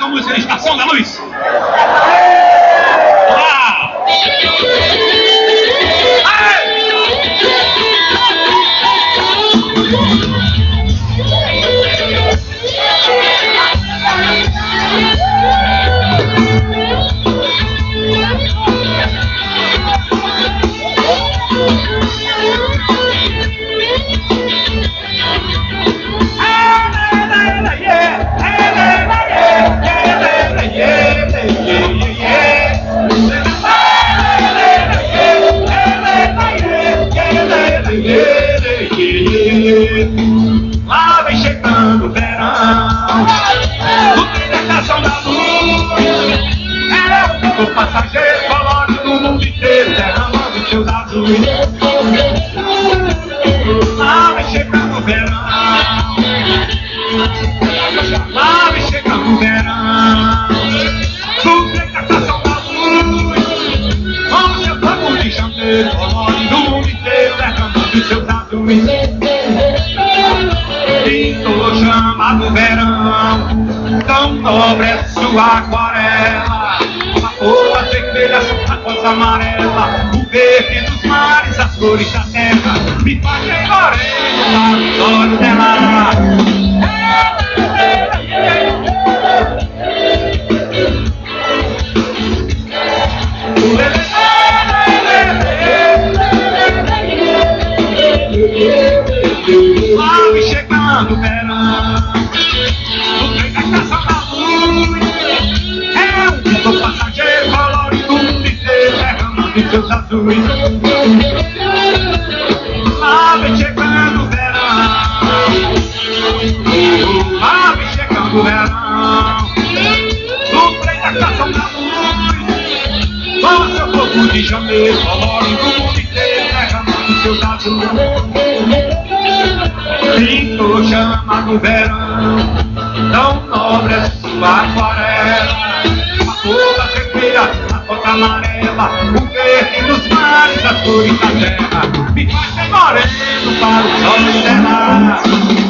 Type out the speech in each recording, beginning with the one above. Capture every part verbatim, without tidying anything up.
música de Estação da Luz. Olá! Lá vem chegando o verão, o trem da Estação da Luz. É o passageiro colorido do mundo inteiro, derramando seus azuis. Lá vem chegando o verão, lá vem chegando o verão, o trem da Estação da Luz. Com seu fogo de chanteiro, colorido do mundo inteiro, derramando seus azuis. Pintor chamado verão, tão nobre é sua aquarela, a cor das vermelhas, a cor amarela, o verde dos mares, as cores da terra, me faz bem moreno para os olhos dela. Lá vem chegando o verão, o trem da Estação da Luz. É um pintor passageiro colorido do mundo inteiro, derramando seus azuis. Lá vem chegando o verão, lá vem chegando o verão, o trem da Estação da Luz. Com seu corpo de janeiro, colorido do mundo inteiro, derramando seus azuis. Pintor chamado verão, tão nobre é sua aquarela, a cor da vermelha, a cor amarela, o verde dos mares, as cores da terra, me faz bem moreno para os olhos dela.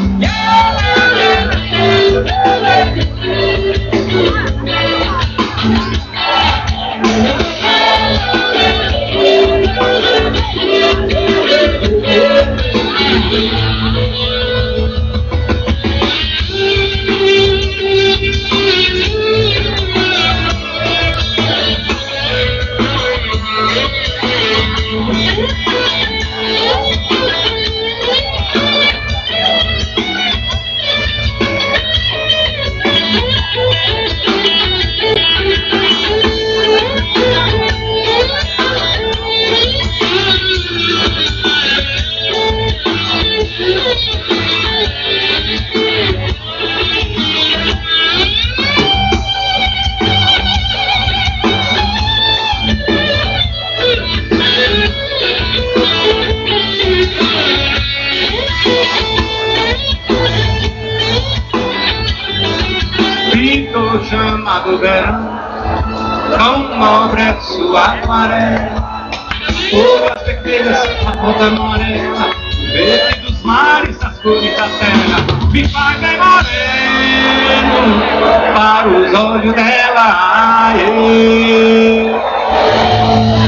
Pintor chamado verão, tão nobre é sua aquarela, cor das vermelhas, a cor amarela, o verde dos mares, as cores da terra, me faz bem moreno para os olhos dela. Aê.